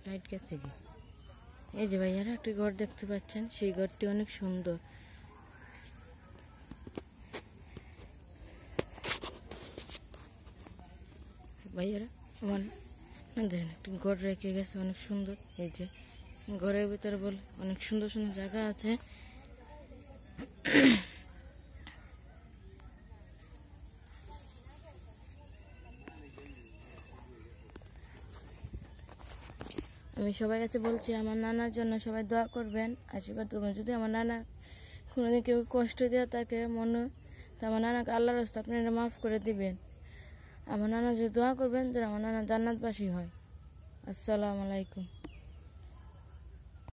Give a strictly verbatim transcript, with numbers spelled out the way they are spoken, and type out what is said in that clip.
Height গেছে কি? এই যে ভাইয়ারা একটি ঘর দেখতে পাচ্ছেন, সেই ঘরটি অনেক সুন্দর। ভাইয়ারা আমার দেখেন একটি ঘর রেখে গেছে অনেক সুন্দর। এই যে ঘরের ভিতরে বলে অনেক সুন্দর সুন্দর জায়গা আছে। আমি সবার কাছে বলছি আমার নানার জন্য সবাই দোয়া করবেন, আশীর্বাদ করবেন। যদি আমার নানা কোনোদিন কেউ কষ্ট দেওয়া তাকে মনে, তো আমার নানাকে আল্লাহর রাস্তায় আপনারা মাফ করে দিবেন। আমার নানা যদি দোয়া করবেন যেন আমার নানা জান্নাতবাসী হয়। আসসালামু আলাইকুম।